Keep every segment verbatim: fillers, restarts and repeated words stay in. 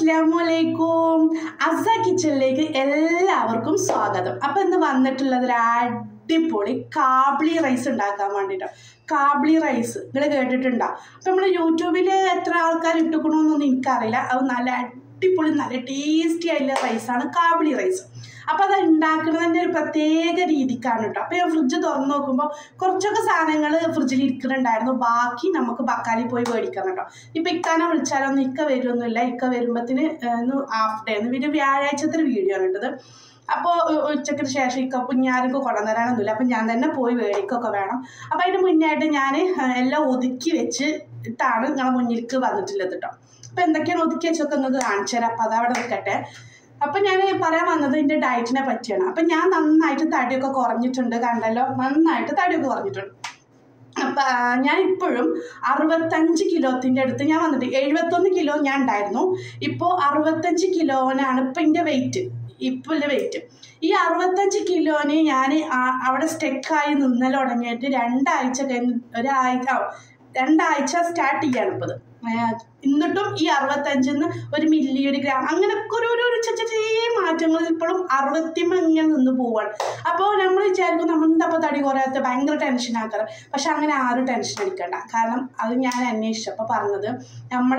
അസ്സലാമുഅലൈക്കും. അസ കിച്ചണിലേക്ക് എല്ലാവർക്കും സ്വാഗതം. അപ്പം ഇന്ന് വന്നിട്ടുള്ളത് ഒരു അടിപൊളി കാബ്ലി റൈസ് ഉണ്ടാക്കാൻ വേണ്ടിയിട്ടാണ്. കാബ്ലി റൈസ് നിങ്ങൾ കേട്ടിട്ടുണ്ടോ? അപ്പം നമ്മൾ യൂട്യൂബിൽ എത്ര ആൾക്കാർ ഇട്ടുക്കണമെന്നൊന്നും എനിക്കറിയില്ല. അത് നല്ല അടിപൊളി നല്ല ടേസ്റ്റി ആയിട്ടുള്ള റൈസാണ് കാബ്ലി റൈസ്. അപ്പോൾ അത് ഉണ്ടാക്കുന്നതിൻ്റെ ഒരു പ്രത്യേക രീതിക്കാണ് കേട്ടോ. അപ്പോൾ ഞാൻ ഫ്രിഡ്ജ് തുറന്ന് നോക്കുമ്പോൾ കുറച്ചൊക്കെ സാധനങ്ങൾ ഫ്രിഡ്ജിൽ ഇരിക്കുന്നുണ്ടായിരുന്നു. ബാക്കി നമുക്ക് ബക്കാലി പോയി മേടിക്കണം കേട്ടോ. ഇപ്പം ഇക്കാനെ വിളിച്ചാലൊന്നും ഇക്ക വരുമൊന്നുമില്ല. ഇക്ക വരുമ്പോഴത്തിന് ഹാഫ് ഡേ എന്ന് പിന്നെ വ്യാഴാഴ്ചത്തെ ഒരു വീഡിയോ ആണ് ഇട്ടത്. അപ്പോൾ ഉച്ചയ്ക്ക് ശേഷം ഇക്ക കുഞ്ഞാർക്ക് കൊണ്ടുതരാനൊന്നുമില്ല. അപ്പം ഞാൻ തന്നെ പോയി മേടിക്കൊക്കെ വേണം. അപ്പോൾ അതിന് മുന്നായിട്ട് ഞാൻ എല്ലാം ഒതുക്കി വെച്ച് ഇട്ടാണ് നിങ്ങളെ മുന്നിലേക്ക് വന്നിട്ടുള്ളത് കേട്ടോ. അപ്പോൾ എന്തൊക്കെയാണ് ഒതുക്കി വെച്ചൊക്കെ നിങ്ങൾക്ക് കാണിച്ചു തരാം. അപ്പോൾ അതവിടെ നിൽക്കട്ടെ. അപ്പം ഞാൻ പറയാൻ വന്നത് എൻ്റെ ഡയറ്റിനെ പറ്റിയാണ്. അപ്പം ഞാൻ നന്നായിട്ട് തടിയൊക്കെ കുറഞ്ഞിട്ടുണ്ട്. കണ്ടല്ലോ, നന്നായിട്ട് തടിയൊക്കെ കുറഞ്ഞിട്ടുണ്ട്. അപ്പം ഞാൻ ഇപ്പോഴും അറുപത്തഞ്ച് കിലോത്തിൻ്റെ അടുത്ത് ഞാൻ വന്നിട്ട് എഴുപത്തൊന്ന് കിലോ ഞാൻ ഉണ്ടായിരുന്നു. ഇപ്പോൾ അറുപത്തഞ്ച് കിലോനാണ് ഇപ്പം എൻ്റെ വെയിറ്റ്. ഇപ്പോൾ എൻ്റെ വെയിറ്റ് ഈ അറുപത്തഞ്ച് കിലോന് ഞാൻ അവിടെ സ്റ്റെക്കായി നിന്നൽ തുടങ്ങിയിട്ട് രണ്ടാഴ്ച കഴിഞ്ഞ് ഒരാഴ്ച രണ്ടാഴ്ച സ്റ്റാർട്ട് ചെയ്യാണ് ഇപ്പോൾ. എന്നിട്ടും ഈ അറുപത്തഞ്ചിന്ന് ഒരു മില്ലി ഒരു ഗ്രാം അങ്ങനെയൊക്കെ ഒരു ഒരു ചെറിയ മാറ്റങ്ങൾ ഇപ്പോഴും അറുപത്തിമ ഇങ്ങനെ നിന്ന് പോവാണ്. അപ്പോൾ നമ്മൾ വിചാരിക്കും നമ്മൾ എന്താപ്പോൾ തടി കുറയാത്ത ഭയങ്കര ടെൻഷൻ ആക്കാറ്. പക്ഷെ അങ്ങനെ ആരും ടെൻഷൻ അടിക്കണ്ട. കാരണം അത് ഞാൻ അന്വേഷിച്ചപ്പോൾ പറഞ്ഞത് നമ്മൾ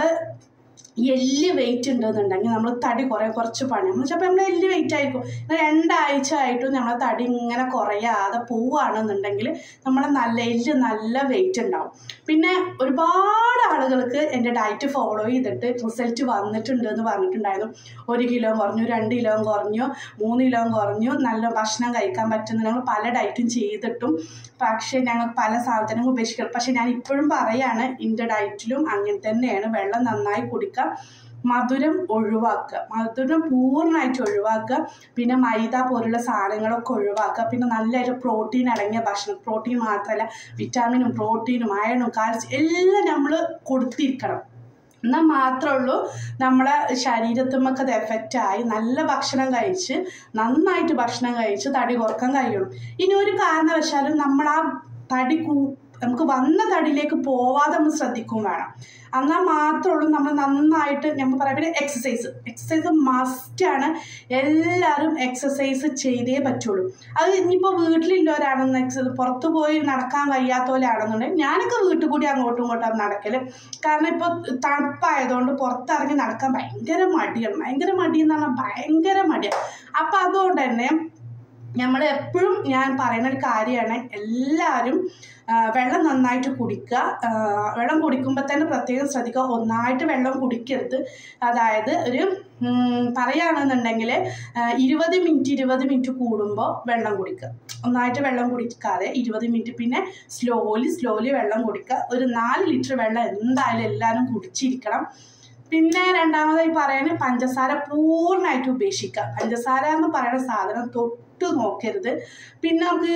എല്ല് വെയിറ്റ് ഉണ്ടെന്നുണ്ടെങ്കിൽ നമ്മൾ തടി കുറേ കുറച്ച് പണി നമ്മൾ ചിലപ്പോൾ നമ്മൾ എല്ല് വെയിറ്റ് ആയിരിക്കും. രണ്ടാഴ്ച ആയിട്ടും നമ്മളെ തടി ഇങ്ങനെ കുറയാതെ പോവുകയാണെന്നുണ്ടെങ്കിൽ നമ്മളെ നല്ല എല്ല് നല്ല വെയിറ്റ് ഉണ്ടാവും. പിന്നെ ഒരുപാട് ആളുകൾക്ക് എൻ്റെ ഡയറ്റ് ഫോളോ ചെയ്തിട്ട് റിസൾട്ട് വന്നിട്ടുണ്ട് എന്ന് പറഞ്ഞിട്ടുണ്ടായിരുന്നു. ഒരു കിലോ കുറഞ്ഞു, രണ്ട് കിലോ കുറഞ്ഞു, മൂന്ന് കിലോ കുറഞ്ഞു, നല്ല ഭക്ഷണം കഴിക്കാൻ പറ്റുന്ന ഞങ്ങൾ പല ഡയറ്റും ചെയ്തിട്ടും പക്ഷേ ഞങ്ങൾ പല സാധനങ്ങളും ഉപേക്ഷിക്കണം. പക്ഷെ ഞാൻ ഇപ്പോഴും പറയാണ്, എൻ്റെ ഡയറ്റിലും അങ്ങനെ തന്നെയാണ്. വെള്ളം നന്നായി കുടിക്കുക, മധുരം ഒഴിവാക്കുക, മധുരം പൂർണ്ണമായിട്ട് ഒഴിവാക്കുക, പിന്നെ മൈദ പോലുള്ള സാധനങ്ങളൊക്കെ ഒഴിവാക്കുക, പിന്നെ നല്ലൊരു പ്രോട്ടീൻ അടങ്ങിയ ഭക്ഷണം, പ്രോട്ടീൻ മാത്രമല്ല വിറ്റാമിനും പ്രോട്ടീനും അയണും കാൽസ്യം എല്ലാം നമ്മൾ കൊടുത്തിരിക്കണം. എന്നാൽ മാത്രമേ ഉള്ളൂ നമ്മളെ ശരീരത്തുമൊക്കെ അത് എഫക്റ്റായി നല്ല ഭക്ഷണം കഴിച്ച് നന്നായിട്ട് ഭക്ഷണം കഴിച്ച് തടി കുറക്കാൻ കഴിയുള്ളൂ. ഇനി ഒരു കാരണവശാലും നമ്മൾ ആ തടി കൂ നമുക്ക് വന്ന തടിയിലേക്ക് പോവാതെ നമ്മൾ ശ്രദ്ധിക്കും വേണം. എന്നാൽ മാത്രമേ ഉള്ളൂ നമ്മൾ നന്നായിട്ട് നമ്മൾ പറയാം. പിന്നെ എക്സസൈസ് എക്സസൈസ് മസ്റ്റാണ്. എല്ലാവരും എക്സസൈസ് ചെയ്തേ പറ്റുള്ളൂ. അത് ഇനിയിപ്പോൾ വീട്ടിലുള്ളവരാണെന്ന് എക്സസൈസ് പുറത്തു പോയി നടക്കാൻ കഴിയാത്തവരാണെന്നുണ്ടെങ്കിൽ ഞാനൊക്കെ വീട്ടിൽ കൂടി അങ്ങോട്ടും ഇങ്ങോട്ടും നടക്കൽ. കാരണം ഇപ്പോൾ തണുപ്പായതുകൊണ്ട് പുറത്തിറങ്ങി നടക്കാൻ ഭയങ്കര മടിയാണ്. ഭയങ്കര മടിയെന്ന് പറഞ്ഞാൽ ഭയങ്കര മടിയാണ്. അപ്പം അതുകൊണ്ട് തന്നെ നമ്മൾ എപ്പോഴും ഞാൻ പറയുന്ന ഒരു കാര്യമാണ്, എല്ലാവരും വെള്ളം നന്നായിട്ട് കുടിക്കുക. വെള്ളം കുടിക്കുമ്പോൾ തന്നെ പ്രത്യേകം ശ്രദ്ധിക്കുക, ഒന്നായിട്ട് വെള്ളം കുടിക്കരുത്. അതായത് ഒരു പറയുകയാണെന്നുണ്ടെങ്കിൽ ഇരുപത് മിനിറ്റ് ഇരുപത് മിനിറ്റ് കൂടുമ്പോൾ വെള്ളം കുടിക്കുക. ഒന്നായിട്ട് വെള്ളം കുടിക്കാതെ ഇരുപത് മിനിറ്റ്, പിന്നെ സ്ലോലി സ്ലോലി വെള്ളം കുടിക്കുക. ഒരു നാല് ലിറ്റർ വെള്ളം എന്തായാലും എല്ലാവരും കുടിച്ചിരിക്കണം. പിന്നെ രണ്ടാമതായി പറയാൻ പഞ്ചസാര പൂർണ്ണമായിട്ട് ഉപേക്ഷിക്കുക. പഞ്ചസാര എന്ന് പറയുന്ന സാധനം തൊട്ട് നോക്കരുത്. പിന്നെ നമുക്ക്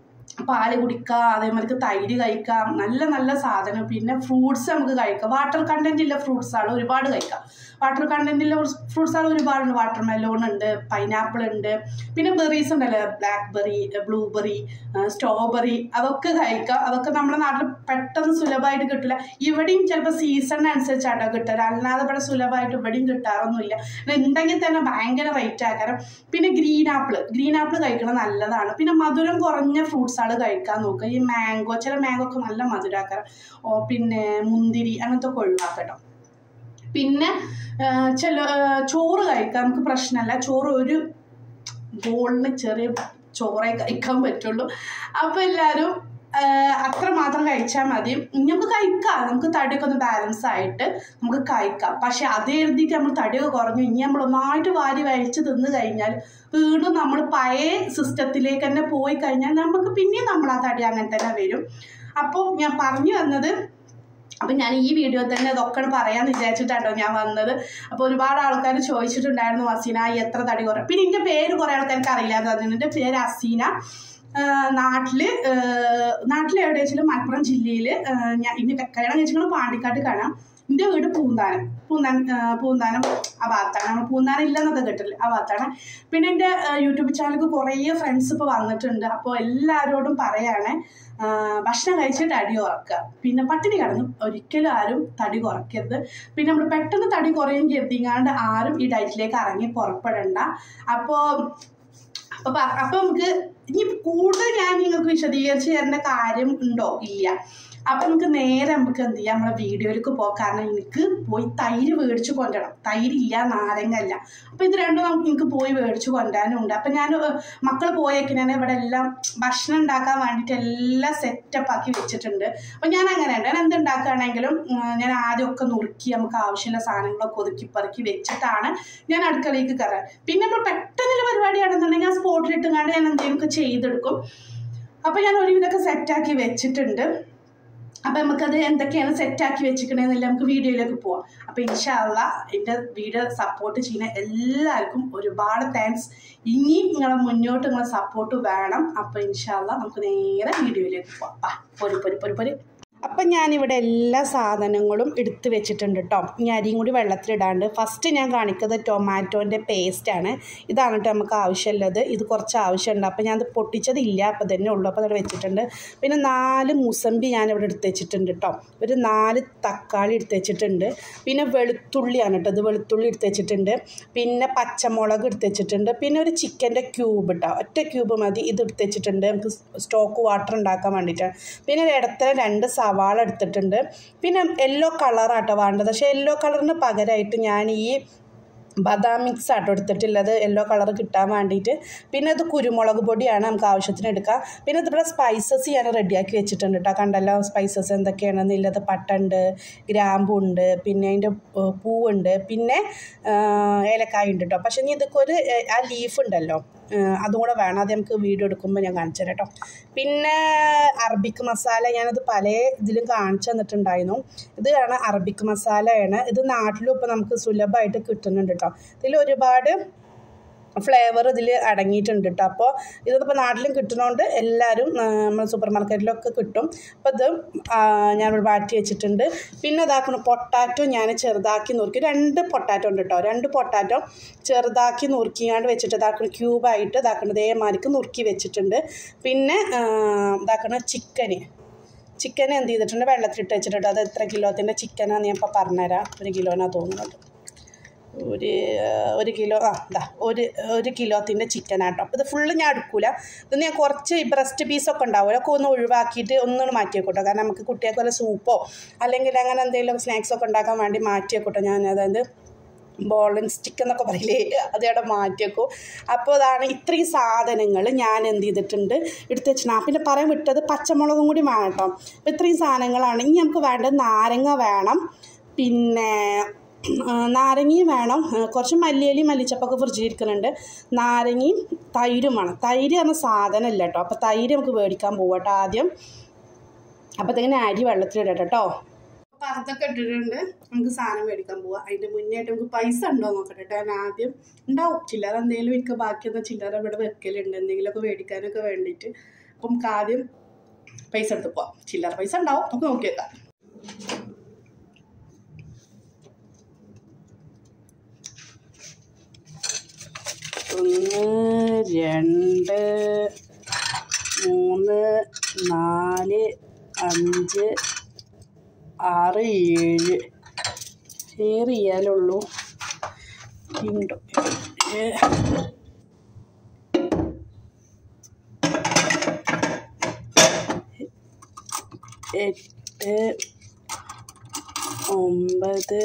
പാല് കുടിക്കുക, അതേമാതിരി തൈര് കഴിക്കാം, നല്ല നല്ല സാധനം. പിന്നെ ഫ്രൂട്ട്സ് നമുക്ക് കഴിക്കാം. വാട്ടർ കണ്ടൻറ്റുള്ള ഫ്രൂട്ട്സാണ് ഒരുപാട് കഴിക്കാം. വാട്ടർ കണ്ടൻറ്റുള്ള ഫ്രൂട്ട്സാണ് ഒരുപാടുണ്ട്. വാട്ടർ മെലോൺ ഉണ്ട്, പൈനാപ്പിൾ ഉണ്ട്, പിന്നെ ബെറീസ് ഉണ്ടല്ലോ, ബ്ലാക്ക് ബെറി, ബ്ലൂബെറി, സ്ട്രോബെറി, അതൊക്കെ കഴിക്കാം. അതൊക്കെ നമ്മുടെ നാട്ടിൽ പെട്ടെന്ന് സുലഭമായിട്ട് കിട്ടില്ല. ഇവിടെയും ചിലപ്പോൾ സീസണിനനുസരിച്ചാട്ടോ കിട്ടുക. അല്ലാതെ ഇവിടെ സുലഭമായിട്ട് ഇവിടെയും കിട്ടാറൊന്നുമില്ല. ഉണ്ടെങ്കിൽ തന്നെ ഭയങ്കര റേറ്റ് ആക്കാരം. പിന്നെ ഗ്രീൻ ആപ്പിൾ ഗ്രീൻ ആപ്പിൾ കഴിക്കണം, നല്ലതാണ്. പിന്നെ മധുരം കുറഞ്ഞ ഫ്രൂട്ട്സ് ആൾ കഴിക്കാൻ നോക്കുക. ഈ മാംഗോ, ചില മാംഗോ ഒക്കെ നല്ല മധുരമാക്കാരം. ഓ പിന്നെ മുന്തിരി അങ്ങനത്തെ ഒക്കെ ഒഴിവാക്കട്ടോ. പിന്നെ ചില ചോറ് കഴിക്കാം, നമുക്ക് പ്രശ്നമല്ല. ചോറ് ഒരു ബോളിന് ചെറിയ ചോറേ കഴിക്കാൻ പറ്റുള്ളൂ. അപ്പോൾ എല്ലാവരും അത്രമാത്രം കഴിച്ചാൽ മതി. നമുക്ക് കഴിക്കാം, നമുക്ക് തടിയൊക്കെ ഒന്ന് ബാലൻസ് ആയിട്ട് നമുക്ക് കഴിക്കാം. പക്ഷെ അത് എഴുതിയിട്ട് നമ്മൾ തടിയൊക്കെ കുറഞ്ഞു ഇനി നമ്മൾ ഒന്നായിട്ട് വാരി വലിച്ച് തിന്ന് കഴിഞ്ഞാൽ വീണ്ടും നമ്മൾ പഴയ സിസ്റ്റത്തിലേക്ക് തന്നെ പോയി കഴിഞ്ഞാൽ നമുക്ക് പിന്നെയും നമ്മൾ ആ തടി അങ്ങനെ തന്നെ വരും. അപ്പോൾ ഞാൻ പറഞ്ഞു വന്നത്, അപ്പം ഞാൻ ഈ വീഡിയോ തന്നെ അതൊക്കെ പറയാമെന്ന് വിചാരിച്ചിട്ടാട്ടോ ഞാൻ വന്നത്. അപ്പോൾ ഒരുപാട് ആൾക്കാർ ചോദിച്ചിട്ടുണ്ടായിരുന്നു, അസീന എത്ര തടി കുറയും. പിന്നെ എൻ്റെ പേര് കുറേ ആൾക്കാർക്ക് അറിയില്ലാതെ അതിന്. എൻ്റെ പേര് അസീന. നാട്ടിൽ നാട്ടിൽ എവിടെ വെച്ചാലും മലപ്പുറം ജില്ലയിൽ ഞാൻ ഇന്ന് കല്യാണം കഴിച്ചിട്ട് പാണ്ടിക്കാട്ട് കാണാം. എൻ്റെ വീട് പൂന്താനം പൂന്താനം പൂന്താനം ആ ഭാഗത്താണ്. നമ്മൾ പൂന്താനം ഇല്ലെന്നൊക്കെ കേട്ടില്ല, ആ ഭാഗത്താണ്. പിന്നെ എൻ്റെ യൂട്യൂബ് ചാനലിൽ കുറേ ഫ്രണ്ട്സ് ഇപ്പോൾ വന്നിട്ടുണ്ട്. അപ്പോൾ എല്ലാവരോടും പറയാണ് ഭക്ഷണം കഴിച്ച് തടി കുറക്കുക. പിന്നെ പട്ടിണി കിടന്ന് ഒരിക്കലും ആരും തടി കുറയ്ക്കരുത്. പിന്നെ നമ്മൾ പെട്ടെന്ന് തടി കുറയും കരുതിങ്ങാണ്ട് ആരും ഈ ഡയറ്റിലേക്ക് ഇറങ്ങി പുറപ്പെടണ്ട. അപ്പോൾ അപ്പോൾ അപ്പോൾ നമുക്ക് ഇനി കൂടുതൽ ഞാൻ നിങ്ങൾക്ക് വിശദീകരിച്ച് തരേണ്ട കാര്യം ഉണ്ടോ? ഇല്ല. അപ്പം നമുക്ക് നേരെ നമുക്ക് എന്ത് ചെയ്യാം, നമ്മളെ വീഡിയോയിലേക്ക് പോകാം. കാരണം എനിക്ക് പോയി തൈര് മേടിച്ച് കൊണ്ടുവരണം. തൈരില്ല, നാരങ്ങ ഇല്ല. അപ്പോൾ ഇത് രണ്ടും നമുക്ക് എനിക്ക് പോയി മേടിച്ച് കൊണ്ടുവരാനുണ്ട്. അപ്പം ഞാൻ മക്കൾ പോയേക്ക് ഞാൻ ഇവിടെ എല്ലാം ഭക്ഷണം ഉണ്ടാക്കാൻ വേണ്ടിയിട്ട് എല്ലാം സെറ്റപ്പ് ആക്കി വെച്ചിട്ടുണ്ട്. അപ്പം ഞാൻ അങ്ങനെയുണ്ട്, ഞാൻ എന്തുണ്ടാക്കുകയാണെങ്കിലും ഞാൻ ആദ്യമൊക്കെ നുറുക്കി നമുക്ക് ആവശ്യമുള്ള സാധനങ്ങളൊക്കെ ഒതുക്കി പെറുക്കി വെച്ചിട്ടാണ് ഞാൻ അടുക്കളയിലേക്ക് കയറാൻ. പിന്നെ നമ്മൾ പെട്ടെന്നുള്ള പരിപാടിയാണെന്നുണ്ടെങ്കിൽ ആ സ്പോട്ടിലിട്ടുകൊണ്ട് ഞാൻ എന്തെങ്കിലുമൊക്കെ ചെയ്തെടുക്കും. അപ്പോൾ ഞാൻ ഒരുവിധമൊക്കെ സെറ്റാക്കി വെച്ചിട്ടുണ്ട്. അപ്പം നമുക്കത് എന്തൊക്കെയാണ് സെറ്റാക്കി വെച്ചിരിക്കണമെന്നില്ല, നമുക്ക് വീഡിയോയിലേക്ക് പോവാം. അപ്പോൾ ഇൻഷാ അല്ലാഹ് എൻ്റെ വീഡിയോ സപ്പോർട്ട് ചെയ്യുന്ന എല്ലാവർക്കും ഒരുപാട് താങ്ക്സ്. ഇനിയും നിങ്ങളെ മുന്നോട്ട് നിങ്ങളെ സപ്പോർട്ട് വേണം. അപ്പോൾ ഇൻഷാ അല്ലാഹ് നമുക്ക് നേരെ വീഡിയോയിലേക്ക് പോവാം. പൊരി പൊരി പൊരി പൊരി അപ്പം ഞാനിവിടെ എല്ലാ സാധനങ്ങളും എടുത്ത് വെച്ചിട്ടുണ്ട് കേട്ടോ. ഇനി അരിയും കൂടി വെള്ളത്തിലിടാണ്ട് ഫസ്റ്റ് ഞാൻ കാണിക്കുന്നത് ടൊമാറ്റോൻ്റെ പേസ്റ്റാണ്. ഇതാണ് കേട്ടോ നമുക്ക് ആവശ്യമുള്ളത്. ഇത് കുറച്ച് ആവശ്യമുണ്ട്. അപ്പോൾ ഞാനത് പൊട്ടിച്ചതില്ല, അപ്പോൾ തന്നെ ഉള്ളൂ. അപ്പോൾ അവിടെ വെച്ചിട്ടുണ്ട്. പിന്നെ നാല് മുസമ്പി ഞാനിവിടെ എടുത്ത് വെച്ചിട്ടുണ്ട് കേട്ടോ. ഒരു നാല് തക്കാളി എടുത്ത് വെച്ചിട്ടുണ്ട്. പിന്നെ വെളുത്തുള്ളിയാണ് കേട്ടോ, ഇത് വെളുത്തുള്ളി എടുത്ത് വെച്ചിട്ടുണ്ട്. പിന്നെ പച്ചമുളക് എടുത്ത് വെച്ചിട്ടുണ്ട്. പിന്നെ ഒരു ചിക്കൻ്റെ ക്യൂബ് കേട്ടോ, ഒറ്റ ക്യൂബ് മതി. ഇത് എടുത്ത് വെച്ചിട്ടുണ്ട് നമുക്ക് സ്റ്റോക്ക് വാട്ടർ ഉണ്ടാക്കാൻ വേണ്ടിയിട്ടാണ്. പിന്നെ ഇടത്തരം രണ്ട് സവാള എടുത്തിട്ടുണ്ട്. പിന്നെ യെല്ലോ കളറാട്ടോ വേണ്ടത്. പക്ഷേ യെല്ലോ കളറിന് പകരമായിട്ട് ഞാൻ ഈ ബദാം മിക്സ് ആട്ടോ എടുത്തിട്ടുള്ളത്, യെല്ലോ കളർ കിട്ടാൻ വേണ്ടിയിട്ട്. പിന്നെ അത് കുരുമുളക് പൊടിയാണ്, നമുക്ക് ആവശ്യത്തിന് എടുക്കാം. പിന്നെ ഇതിവിടെ സ്പൈസസ് ഞാൻ റെഡിയാക്കി വെച്ചിട്ടുണ്ട് കേട്ടോ. കണ്ടല്ലോ സ്പൈസസ് എന്തൊക്കെയാണെന്നുള്ളത്. പട്ടുണ്ട്, ഗ്രാമ്പുണ്ട്, പിന്നെ അതിൻ്റെ പൂവുണ്ട്, പിന്നെ ഏലക്കായ ഉണ്ട് കേട്ടോ. പക്ഷേ ഇനി ഇതൊക്കെ ഒരു ആ ലീഫ് ഉണ്ടല്ലോ അതും കൂടെ വേണം. അത് നമുക്ക് വീഡിയോ എടുക്കുമ്പോൾ ഞാൻ കാണിച്ചു തരാം കേട്ടോ. പിന്നെ അറബിക് മസാല ഞാനത് പല ഇതിലും കാണിച്ചു തന്നിട്ടുണ്ടായിരുന്നു. ഇത് ആണ് അറബിക് മസാലയാണ്. ഇത് നാട്ടിലും ഇപ്പോൾ നമുക്ക് സുലഭമായിട്ട് കിട്ടുന്നുണ്ട് കേട്ടോ. ഇതിൽ ഒരുപാട് ഫ്ലേവർ ഇതിൽ അടങ്ങിയിട്ടുണ്ട് കേട്ടോ. അപ്പോൾ ഇതിപ്പോൾ നാട്ടിലും കിട്ടുന്നതുകൊണ്ട് എല്ലാവരും നമ്മൾ സൂപ്പർ മാർക്കറ്റിലൊക്കെ കിട്ടും. അപ്പോൾ ഇത് ഞാൻ മാറ്റി വെച്ചിട്ടുണ്ട്. പിന്നെ ഇതാക്കണം പൊട്ടാറ്റോ ഞാൻ ചെറുതാക്കി നുറുക്കി, രണ്ട് പൊട്ടാറ്റോ ഉണ്ട് കേട്ടോ. രണ്ട് പൊട്ടാറ്റോ ചെറുതാക്കി നുറുക്കിയാണ്ട് വെച്ചിട്ട് ഇതാക്കണം ക്യൂബായിട്ട് ഇതാക്കണം ഇതേമാതിരിക്ക് നുറുക്കി വെച്ചിട്ടുണ്ട്. പിന്നെ ഇതാക്കണം ചിക്കന് ചിക്കൻ എന്ത് ചെയ്തിട്ടുണ്ട് വെള്ളത്തിലിട്ട് വെച്ചിട്ടുണ്ട്. അത് എത്ര കിലോത്തിൻ്റെ ചിക്കനാണെന്ന് ഞാൻ ഇപ്പോൾ പറഞ്ഞുതരാം. ഒരു കിലോനാണ് തോന്നുന്നത്. ഒരു ഒരു കിലോ ആ ഇതാ ഒരു ഒരു കിലോത്തിൻ്റെ ചിക്കനാട്ടോ. അപ്പോൾ ഇത് ഫുള്ള് ഞാൻ എടുക്കില്ല. ഇത് ഞാൻ കുറച്ച് ബ്രസ്റ്റ് പീസൊക്കെ ഉണ്ടാവുമല്ലോ ഒക്കെ ഒന്ന് ഒഴിവാക്കിയിട്ട് ഒന്നും മാറ്റി വെക്കട്ടോ. കാരണം നമുക്ക് കുട്ടികൾക്ക് വല്ല സൂപ്പോ അല്ലെങ്കിൽ അങ്ങനെ എന്തെങ്കിലും സ്നാക്സൊക്കെ ഉണ്ടാക്കാൻ വേണ്ടി മാറ്റി വെക്കട്ടോ. ഞാൻ അതായത് ബോളൻ സ്റ്റിക്ക് എന്നൊക്കെ പറയില്ലേ, അത് അവിടെ മാറ്റി വെക്കും. അപ്പോൾ അതാണ് ഇത്രയും സാധനങ്ങൾ ഞാൻ എന്ത് ചെയ്തിട്ടുണ്ട് എടുത്ത് വെച്ചാൽ. പിന്നെ പറയാൻ വിട്ടത് പച്ചമുളകും കൂടി വേണം കേട്ടോ. അപ്പോൾ ഇത്രയും സാധനങ്ങളാണ്. ഇനി നമുക്ക് വേണ്ടത് നാരങ്ങ വേണം, പിന്നെ നാരങ്ങയും വേണം, കുറച്ച് മല്ലിയിലയും മല്ലിച്ചപ്പൊക്കെ ഫ്രിഡ്ജിലിരിക്കുന്നുണ്ട്. നാരങ്ങയും തൈരും വേണം. തൈര് പറഞ്ഞ സാധനം ഇല്ല കേട്ടോ. അപ്പോൾ തൈര് നമുക്ക് മേടിക്കാൻ പോകാം കേട്ടോ ആദ്യം. അപ്പോഴത്തേക്കിന് അരി വെള്ളത്തിലിടട്ടെ കേട്ടോ. അപ്പോൾ അതൊക്കെ ഇട്ടിട്ടുണ്ട്. നമുക്ക് സാധനം മേടിക്കാൻ പോവാം. അതിൻ്റെ മുന്നേ ആയിട്ട് നമുക്ക് പൈസ ഉണ്ടോ നോക്കട്ടെ കേട്ടോ. ഞാൻ ആദ്യം ഉണ്ടാവും ചില്ലറ എന്തെങ്കിലും എനിക്ക് ബാക്കിയൊന്ന ചില്ലറ ഇവിടെ വെക്കലുണ്ട് എന്തെങ്കിലുമൊക്കെ മേടിക്കാനൊക്കെ വേണ്ടിയിട്ട്. അപ്പം നമുക്ക് ആദ്യം പൈസ എടുത്ത് പോവാം. ചില്ലറ പൈസ ഉണ്ടാവും, നമുക്ക് നോക്കി വെക്കാം. ഒന്ന് രണ്ട് മൂന്ന് നാല് അഞ്ച് ആറ് ഏഴ് ഏറിയാലുള്ളൂ ഉണ്ടോ എട്ട് ഒമ്പത്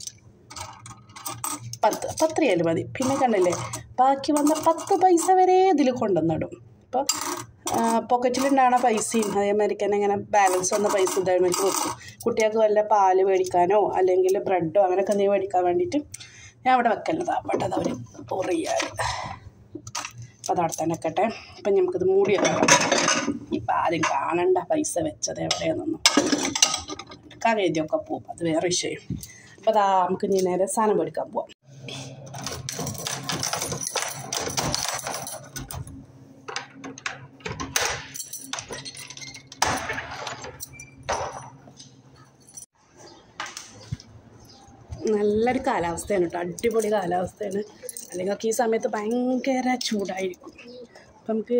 പത്ത് പത്ത് റിയാൽ മതി. പിന്നെ കണ്ടില്ലേ ബാക്കി വന്ന പത്ത് പൈസ വരെ ഇതിൽ കൊണ്ടുവന്നിടും. അപ്പോൾ പോക്കറ്റിലുണ്ടാകുന്ന പൈസയും അതേമാതിരി തന്നെ ഇങ്ങനെ ബാലൻസ് വന്ന പൈസ ഇതേമാതിരി വെക്കും. കുട്ടികൾക്ക് വല്ല പാല് മേടിക്കാനോ അല്ലെങ്കിൽ ബ്രെഡോ അങ്ങനെയൊക്കെ എന്തെങ്കിലും മേടിക്കാൻ വേണ്ടിയിട്ട് ഞാൻ അവിടെ വെക്കല്ലതാണ്. അവിടെ അതവർ പൊറിയാൽ അപ്പോൾ അത് അവിടെ തന്നെ വെക്കട്ടെ. അപ്പം നമുക്കിത് മൂടി വെക്കണം. ഇപ്പം ആരും കാണണ്ട പൈസ വെച്ചത് എവിടെയാണെന്നൊന്നും എടുക്കാൻ എഴുതിയൊക്കെ പോകും, അത് വേറെ വിഷയം. അപ്പോൾ അതാ നമുക്ക് ഇനി നേരെ സാധനം മേടിക്കാൻ പോവാം. നല്ലൊരു കാലാവസ്ഥയാണ് കേട്ടോ, അടിപൊളി കാലാവസ്ഥയാണ്. അല്ലെങ്കിൽ ഈ സമയത്ത് ഭയങ്കര ചൂടായിരിക്കും. അപ്പം നമുക്ക്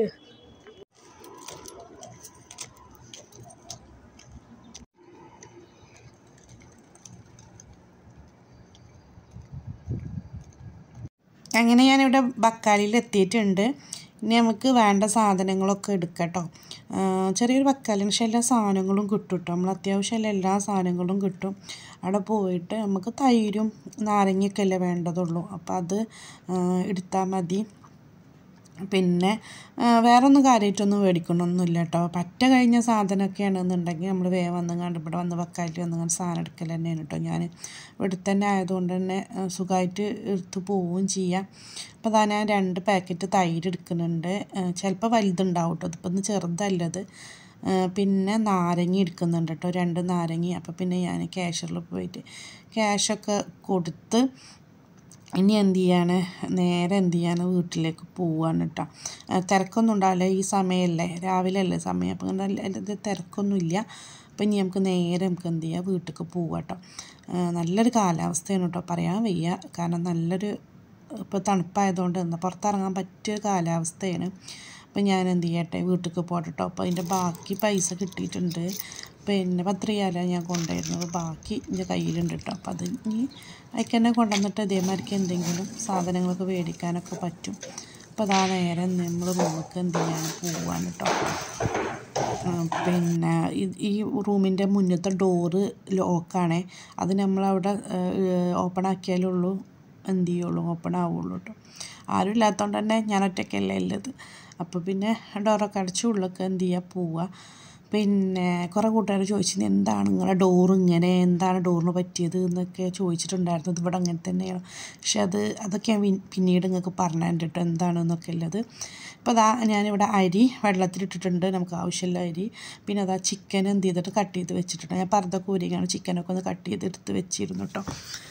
അങ്ങനെ ഞാനിവിടെ ബക്കാലിയിൽ എത്തിയിട്ടുണ്ട്. ഇനി നമുക്ക് വേണ്ട സാധനങ്ങളൊക്കെ എടുക്കാം കേട്ടോ. ചെറിയൊരു ബക്കാലിന് പക്ഷേ എല്ലാ സാധനങ്ങളും കിട്ടും കേട്ടോ. നമ്മൾ അത്യാവശ്യം എല്ലാ സാധനങ്ങളും കിട്ടും. അവിടെ പോയിട്ട് നമുക്ക് തൈരും നാരങ്ങയൊക്കെ അല്ലേ വേണ്ടതുള്ളൂ. അപ്പോൾ അത് എടുത്താൽ മതി. പിന്നെ വേറെ ഒന്നും കാര്യമായിട്ടൊന്നും മേടിക്കണമൊന്നുമില്ല കേട്ടോ. പറ്റ കഴിഞ്ഞ സാധനമൊക്കെ ആണെന്നുണ്ടെങ്കിൽ നമ്മൾ വേഗം വന്ന് കണ്ട് ഇവിടെ വന്ന് ബക്കാലിൽ വന്ന് കണ്ട് സാധനം എടുക്കൽ തന്നെയാണ് കേട്ടോ. ഞാൻ ഇവിടെ തന്നെ ആയതുകൊണ്ട് തന്നെ സുഖമായിട്ട് എടുത്ത് പോവുകയും ചെയ്യാം. അപ്പോൾ അതാ ഞാൻ രണ്ട് പാക്കറ്റ് തൈര് എടുക്കുന്നുണ്ട്. ചിലപ്പോൾ വലുതുണ്ടാവും കേട്ടോ, ഇതിപ്പോൾ ഒന്ന് ചെറുതല്ലത്. പിന്നെ നാരങ്ങ എടുക്കുന്നുണ്ട് കേട്ടോ, രണ്ട് നാരങ്ങ. അപ്പോൾ പിന്നെ ഞാൻ ക്യാഷറിൽ പോയിട്ട് ക്യാഷൊക്കെ കൊടുത്ത് ഇനി എന്ത് ചെയ്യാണ്, നേരെ എന്ത് ചെയ്യാണ്, വീട്ടിലേക്ക് പോവാണ് കേട്ടോ. തിരക്കൊന്നും ഉണ്ടാവില്ല, ഈ സമയമല്ലേ, രാവിലെ അല്ലേ സമയം. അപ്പം അങ്ങനെ തിരക്കൊന്നുമില്ല. അപ്പം ഇനി നമുക്ക് നേരെ നമുക്ക് എന്ത് ചെയ്യാം, വീട്ടിലേക്ക് പോവാം കേട്ടോ. നല്ലൊരു കാലാവസ്ഥയാണ് കേട്ടോ, പറയാൻ വയ്യ. കാരണം നല്ലൊരു ഇപ്പോൾ തണുപ്പായതുകൊണ്ട് എന്നാൽ പുറത്തിറങ്ങാൻ പറ്റിയ കാലാവസ്ഥയാണ്. അപ്പം ഞാൻ എന്ത് ചെയ്യട്ടെ, വീട്ടിലേക്ക് പോകട്ടെ കേട്ടോ. അപ്പോൾ അതിൻ്റെ ബാക്കി പൈസ കിട്ടിയിട്ടുണ്ട്. പിന്നെ പത്ത് റിയാലാണ് ഞാൻ കൊണ്ടുവരുന്നത്, ബാക്കി എൻ്റെ കയ്യിലുണ്ട് കേട്ടോ. അപ്പോൾ അത് ഇനി അതിൽ തന്നെ കൊണ്ടുവന്നിട്ട് ഇതേമാതിരിക്ക് എന്തെങ്കിലും സാധനങ്ങളൊക്കെ മേടിക്കാനൊക്കെ പറ്റും. അപ്പോൾ അതാ നേരെ നമ്മൾ നമുക്ക് എന്ത് ചെയ്യാൻ പോവാണ് കേട്ടോ. പിന്നെ ഈ റൂമിൻ്റെ മുന്നത്തെ ഡോറ് ലോക്കാണേ. അത് നമ്മളവിടെ ഓപ്പൺ ആക്കിയാലുള്ളൂ എന്ത് ചെയ്യുള്ളൂ, ഓപ്പൺ ആവുള്ളൂ കേട്ടോ. ആരും ഇല്ലാത്തതുകൊണ്ട് തന്നെ ഞാൻ ഒറ്റയ്ക്കല്ലേ ഉള്ളത്. അപ്പോൾ പിന്നെ ഡോറൊക്കെ അടച്ച് ഉള്ളൊക്കെ എന്ത് ചെയ്യുക, പോവുക. പിന്നെ കുറേ കൂട്ടുകാർ ചോദിച്ചിരുന്നു, എന്താണ് നിങ്ങളുടെ ഡോറ് ഇങ്ങനെ, എന്താണ് ഡോറിന് പറ്റിയത് എന്നൊക്കെ ചോദിച്ചിട്ടുണ്ടായിരുന്നു. ഇത് ഇവിടെ അങ്ങനെ തന്നെയാണ്. പക്ഷെ അത് അതൊക്കെ ഞാൻ പിന്നീട് നിങ്ങൾക്ക് പറഞ്ഞു തരാം കേട്ടോ, എന്താണെന്നൊക്കെ ഉള്ളത്. അപ്പോൾ അതാ ഞാനിവിടെ അരി വെള്ളത്തിലിട്ടിട്ടുണ്ട്, നമുക്ക് ആവശ്യമുള്ള അരി. പിന്നെ അതാ ചിക്കൻ എന്ത് ചെയ്തിട്ട് കട്ട് ചെയ്ത് വെച്ചിട്ടുണ്ട്. ഞാൻ പറഞ്ഞ കൂരിയാണ് ചിക്കനൊക്കെ ഒന്ന് കട്ട് ചെയ്ത് എടുത്ത് വെച്ചിരുന്നു കേട്ടോ.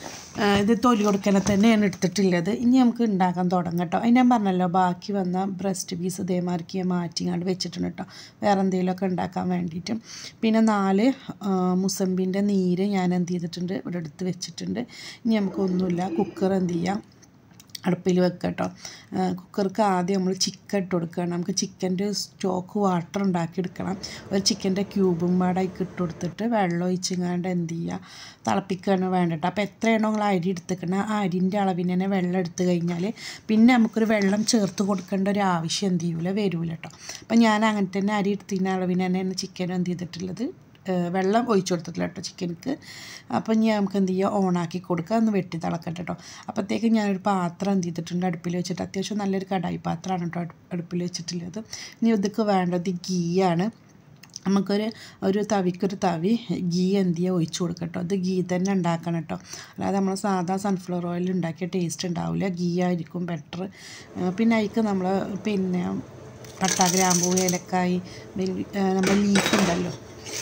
ഇത് തൊലി കൊടുക്കണ തന്നെയാണ് എടുത്തിട്ടുള്ളത്. ഇനി നമുക്ക് ഉണ്ടാക്കാൻ തുടങ്ങാം കേട്ടോ. അത് ഞാൻ പറഞ്ഞല്ലോ, ബാക്കി വന്ന ബ്രസ്റ്റ് പീസ് ഇതേമാതിരിക്ക് മാറ്റിങ്ങാണ്ട് വെച്ചിട്ടുണ്ട് കേട്ടോ, വേറെ എന്തെങ്കിലുമൊക്കെ ഉണ്ടാക്കാൻ വേണ്ടിയിട്ടും. പിന്നെ നാല് മുസമ്പിൻ്റെ നീര് ഞാൻ എന്ത് ചെയ്തിട്ടുണ്ട്, ഇവിടെ എടുത്ത് വെച്ചിട്ടുണ്ട്. ഇനി നമുക്കൊന്നുമില്ല, കുക്കർ എന്ത് ചെയ്യാം, അടുപ്പിൽ വെക്കുക കേട്ടോ. കുക്കർക്ക് ആദ്യം നമ്മൾ ചിക്കൻ ഇട്ട് കൊടുക്കുകയാണ്. നമുക്ക് ചിക്കൻ്റെ സ്റ്റോക്ക് വാട്ടർ ഉണ്ടാക്കിയെടുക്കണം. ഒരു ചിക്കൻ്റെ ക്യൂബും പാടായിക്ക് ഇട്ട് കൊടുത്തിട്ട് വെള്ളം ഒഴിച്ചിങ്ങാണ്ട് എന്ത് ചെയ്യുക, തിളപ്പിക്കുകയാണ് വേണ്ടിയിട്ട്. അപ്പോൾ എത്രയാണോ നിങ്ങൾ അരി എടുത്തിക്കണം, ആ അരിൻ്റെ അളവിന് തന്നെ വെള്ളം എടുത്തു കഴിഞ്ഞാൽ പിന്നെ നമുക്കൊരു വെള്ളം ചേർത്ത് കൊടുക്കേണ്ട ഒരു ആവശ്യം എന്ത് ചെയ്യൂല, വരൂല കേട്ടോ. അപ്പം ഞാൻ അങ്ങനെ തന്നെ അരി എടുത്തതിൻ്റെ അളവിന് തന്നെയാണ് ചിക്കൻ എന്ത് ചെയ്തിട്ടുള്ളത്, വെള്ളം ഒഴിച്ചു കൊടുത്തിട്ടില്ല കേട്ടോ ചിക്കനിക്ക്. അപ്പം ഇനി നമുക്ക് എന്ത് ചെയ്യുക, ഓണാക്കി കൊടുക്കുക, ഒന്ന് വെട്ടി തിളക്കട്ടെ കേട്ടോ. അപ്പോഴത്തേക്ക് ഞാനൊരു പാത്രം എന്ത് ചെയ്തിട്ടുണ്ട് അടുപ്പിൽ വെച്ചിട്ട്, അത്യാവശ്യം നല്ലൊരു കടായി പാത്രമാണ് കേട്ടോ അടുപ്പിൽ വെച്ചിട്ടുള്ളത്. ഇനി ഇതൊക്കെ വേണ്ടത് ഗീ ആണ്. നമുക്കൊരു ഒരു തവിക്കൊരു തവി ഗീ എന്ത് ചെയ്യുക, ഒഴിച്ചു കൊടുക്കുക കേട്ടോ. ഇത് ഗീ തന്നെ ഉണ്ടാക്കണം കേട്ടോ, അല്ലാതെ നമ്മൾ സാധാ സൺഫ്ലവർ ഓയിൽ ഉണ്ടാക്കിയ ടേസ്റ്റ് ഉണ്ടാവില്ല, ഗീ ആയിരിക്കും ബെറ്റർ. പിന്നെ അതിക്ക് നമ്മൾ പിന്നെ പട്ട, ഗ്രാമ്പൂ, ഏലക്കായ്, നമ്മുടെ ലീഫ് ഉണ്ടല്ലോ,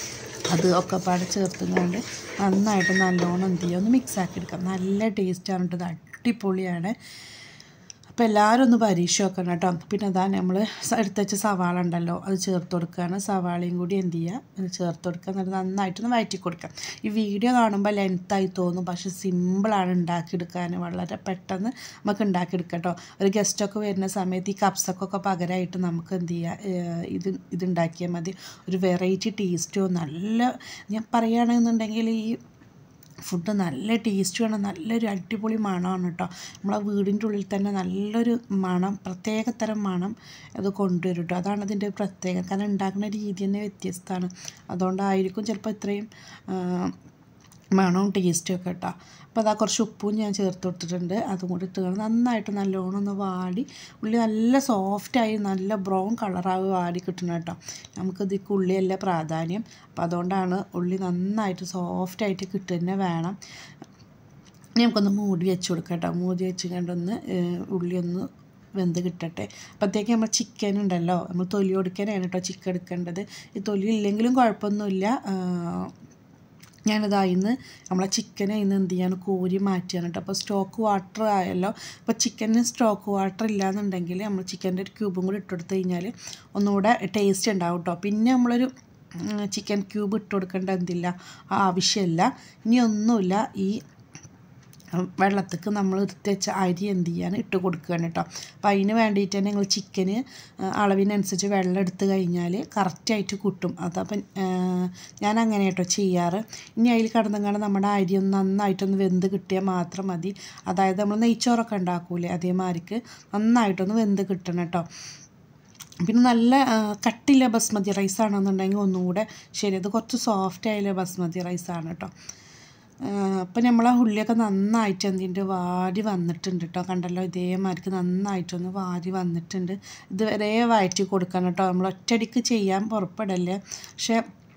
അത് ഒക്കെ പാടെ ചേർത്തുകൊണ്ട് നന്നായിട്ട് നല്ലോണം എന്ത് ചെയ്യുക, ഒന്ന് മിക്സാക്കി എടുക്കാം. നല്ല ടേസ്റ്റാണ് കേട്ടോ, ഇത് അടിപൊളിയാണ്. അപ്പോൾ എല്ലാവരും ഒന്ന് പരീക്ഷ വെക്കണം കേട്ടോ. പിന്നെ അതാ നമ്മൾ എടുത്ത് വെച്ച സവാള ഉണ്ടല്ലോ, അത് ചേർത്ത് കൊടുക്കുകയാണ്. സവാളയും കൂടി എന്ത് ചെയ്യുക, ചേർത്ത് കൊടുക്കുക, എന്നിട്ട് നന്നായിട്ടൊന്ന് വഴറ്റി കൊടുക്കാം. ഈ വീഡിയോ കാണുമ്പോൾ ലെങ്ത്തായി തോന്നും, പക്ഷേ സിമ്പിളാണ് ഉണ്ടാക്കിയെടുക്കാൻ, വളരെ പെട്ടെന്ന് നമുക്ക് ഉണ്ടാക്കിയെടുക്കാം കേട്ടോ. ഒരു ഗസ്റ്റൊക്കെ വരുന്ന സമയത്ത് ഈ കപ്സക്കൊക്കെ പകരമായിട്ട് നമുക്ക് എന്ത് ചെയ്യുക, ഇത് ഇതുണ്ടാക്കിയാൽ മതി. ഒരു വെറൈറ്റി ടേസ്റ്റോ, നല്ല ഞാൻ പറയുകയാണെന്നുണ്ടെങ്കിൽ ഈ ഫുഡ് നല്ല ടേസ്റ്റുമാണ്, നല്ലൊരു അടിപൊളി മണമാണ് കേട്ടോ. നമ്മളെ വീടിൻ്റെ ഉള്ളിൽ തന്നെ നല്ലൊരു മണം, പ്രത്യേക തരം മണം അത് കൊണ്ടുവരും കേട്ടോ. അതാണ് അതിൻ്റെ പ്രത്യേകത. കാരണം ഉണ്ടാക്കുന്ന രീതി തന്നെ വ്യത്യസ്തമാണ്, അതുകൊണ്ടായിരിക്കും ചിലപ്പോൾ ഇത്രയും മണവും ടേസ്റ്റും ഒക്കെ കേട്ടോ. അപ്പോൾ അതാ കുറച്ച് ഉപ്പും ഞാൻ ചേർത്ത് കൊടുത്തിട്ടുണ്ട്, അതും കൂടി ഇട്ട് നന്നായിട്ട് നല്ലോണം ഒന്ന് വാടി, ഉള്ളി നല്ല സോഫ്റ്റായി നല്ല ബ്രൗൺ കളറായി വാടി കിട്ടണം കേട്ടോ. നമുക്കിത് ഉള്ളിയല്ല പ്രാധാന്യം, അപ്പോൾ അതുകൊണ്ടാണ് ഉള്ളി നന്നായിട്ട് സോഫ്റ്റായിട്ട് കിട്ടുക തന്നെ വേണം. ഇനി നമുക്കൊന്ന് മൂടി വെച്ച് കൊടുക്കാം കേട്ടോ. മൂടി വെച്ച് കണ്ടൊന്ന് ഉള്ളി ഒന്ന് വെന്ത് കിട്ടട്ടെ. അപ്പോഴത്തേക്ക് നമ്മൾ ചിക്കൻ ഉണ്ടല്ലോ, നമ്മൾ തൊലി കൊടുക്കാനാണ് കേട്ടോ ചിക്കൻ എടുക്കേണ്ടത്. ഈ തൊലി ഇല്ലെങ്കിലും കുഴപ്പമൊന്നുമില്ല. ഞാനിതായിന്ന് നമ്മളെ ചിക്കനെ ഇന്ന് എന്ത് ചെയ്യാണ്, കോരി മാറ്റിയാണ് കേട്ടോ. അപ്പോൾ സ്റ്റോക്ക് വാട്ടർ ആയല്ലോ, അപ്പോൾ ചിക്കന് സ്റ്റോക്ക് വാട്ടർ ഇല്ലയെന്നുണ്ടെങ്കിൽ നമ്മൾ ചിക്കൻ്റെ ഒരു ക്യൂബും കൂടി ഇട്ടെടുത്ത് കഴിഞ്ഞാൽ ഒന്നുകൂടെ ടേസ്റ്റ് ഉണ്ടാവും കേട്ടോ. പിന്നെ നമ്മളൊരു ചിക്കൻ ക്യൂബ് ഇട്ട് കൊടുക്കേണ്ട എന്തില്ല, ആവശ്യമില്ല. ഇനി ഒന്നുമില്ല, ഈ വെള്ളത്തേക്ക് നമ്മൾ എടുത്ത് വെച്ച അരി എന്ത് ചെയ്യാൻ ഇട്ട് കൊടുക്കുകയാണ് കേട്ടോ. അപ്പം അതിന് വേണ്ടിയിട്ട് തന്നെ നിങ്ങൾ ചിക്കന് അളവിനനുസരിച്ച് വെള്ളം എടുത്ത് കഴിഞ്ഞാൽ കറക്റ്റായിട്ട് കിട്ടും. അതപ്പം ഞാൻ അങ്ങനെ കേട്ടോ ചെയ്യാറ്. ഇനി അതിൽ കിടന്നങ്ങാണ്ട് നമ്മുടെ അരി ഒന്ന് നന്നായിട്ടൊന്ന് വെന്ത് കിട്ടിയാൽ മാത്രം മതി. അതായത് നമ്മൾ നെയ്ച്ചോറൊക്കെ ഉണ്ടാക്കൂലേ അതേമാതിരിക്ക് നന്നായിട്ടൊന്ന് വെന്ത് കിട്ടണം കേട്ടോ. പിന്നെ നല്ല കട്ടിയുള്ള ബസ്മതി റൈസ് ആണെന്നുണ്ടെങ്കിൽ ഒന്നും കൂടെ ശരി, അത് കുറച്ച് സോഫ്റ്റ് ആയുള്ള ബസ്മതി റൈസാണ് കേട്ടോ. അപ്പം നമ്മൾ ആ ഉള്ളിയൊക്കെ നന്നായിട്ട് എന്തിൻ്റെ വാരി വന്നിട്ടുണ്ട് കേട്ടോ. കണ്ടല്ലോ ഇതേമാതിരിക്ക് നന്നായിട്ടൊന്ന് വാരി വന്നിട്ടുണ്ട്. ഇതുവരെ വഴറ്റി കൊടുക്കണം കേട്ടോ. നമ്മൾ ഒറ്റയടിക്ക് ചെയ്യാൻ പുറപ്പെടല്ലേ. പക്ഷേ